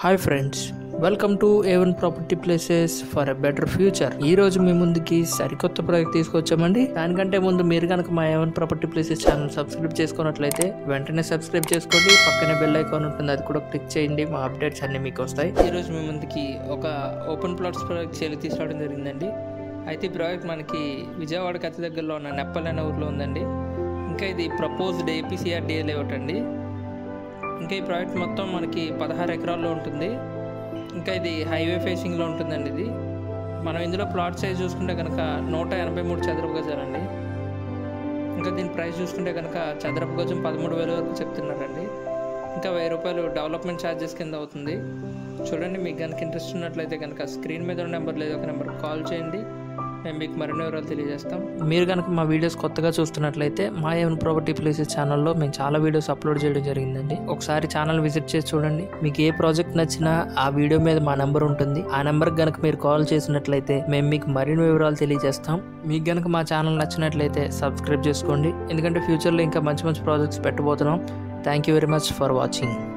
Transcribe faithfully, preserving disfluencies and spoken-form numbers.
Hi friends, welcome to A one property places for a better future. ఈ రోజు మీ ముందుకి సరికొత్త ప్రాజెక్ట్ తీసుకొచ్చామండి. దానికంటే ముందు మీరు కనుక మా A one property places channel subscribe చేసుకున్నట్లయితే వెంటనే సబ్స్క్రైబ్ చేసుకోండి. పక్కనే బెల్ ఐకాన్ ఉంటుంది, అది కూడా క్లిక్ చేయండి. మా అప్డేట్స్ అన్ని మీకు వస్తాయి. ఈ రోజు మీ ముందుకి ఒక ఓపెన్ ప్లాట్స్ ప్రాజెక్ట్ సేల్ తీసుకోవడం జరిగిందండి. అయితే ఈ ప్రాజెక్ట్ మనకి విజయవాడకి అతి దగ్గరలో ఉన్న నెప్పల్ అనే ఊర్లో ఉందండి. ఇంకా ఇది ప్రపోజ్డ్ ఏపీసీఆర్డీఏ లేఅవుట్ అండి. ఇంకా ఈ ప్రాజెక్ట్ మొత్తం మనకి పదహారు ఎకరాల్లో ఉంటుంది. ఇంకా ఇది హైవే ఫేసింగ్లో ఉంటుందండి. ఇది మనం ఇందులో ప్లాట్ సైజ్ చూసుకుంటే కనుక నూట ఎనభై మూడు చదరపు గజాలండి. ఇంకా దీని ప్రైస్ చూసుకుంటే కనుక చదరపు గజం పదమూడు వేల వరకు చెప్తున్నారండి. ఇంకా వెయ్యి రూపాయలు డెవలప్మెంట్ ఛార్జెస్ కింద అవుతుంది. చూడండి, మీకు కనుక ఇంట్రెస్ట్ ఉన్నట్లయితే కనుక స్క్రీన్ మీద ఉన్న నెంబర్ లేదు ఒక నెంబర్ కాల్ చేయండి, మేము మీకు మరిన్ని వివరాలు తెలియజేస్తాం. మీరు కనుక మా వీడియోస్ కొత్తగా చూస్తున్నట్లయితే మా ఏవన్ ప్రాపర్టీ ప్లేసెస్ ఛానల్లో మేము చాలా వీడియోస్ అప్లోడ్ చేయడం జరిగిందండి. ఒకసారి ఛానల్ విజిట్ చేసి చూడండి. మీకు ఏ ప్రాజెక్ట్ నచ్చినా ఆ వీడియో మీద మా నెంబర్ ఉంటుంది. ఆ నెంబర్కి కనుక మీరు కాల్ చేసినట్లయితే మేము మీకు మరిన్ని వివరాలు తెలియజేస్తాం. మీకు కనుక మా ఛానల్ నచ్చినట్లయితే సబ్స్క్రైబ్ చేసుకోండి, ఎందుకంటే ఫ్యూచర్లో ఇంకా మంచి మంచి ప్రాజెక్ట్స్ పెట్టబోతున్నాం. Thank you very much for watching.